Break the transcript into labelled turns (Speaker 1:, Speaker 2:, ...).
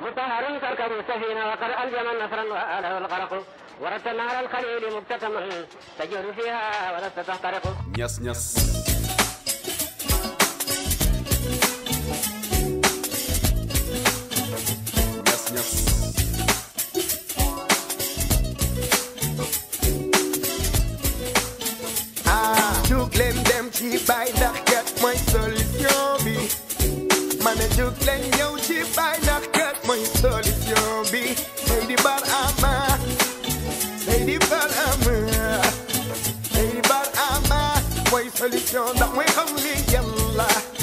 Speaker 1: مطهر تركب السفينة وقد ألزم النصرا وآله الغرق وردت نار الخليل مبتسما تجول فيها ولست تحترق.
Speaker 2: Ñas ñas ñas ñas
Speaker 3: jug leen dem ci bay ndax kat mooy solution bi man a jug leen ñëw ci bay ndax kat mooy solution bi Seydi Barhama Seydi Barhama Seydi Barhama mooy solution ndax mooy xam li yàlla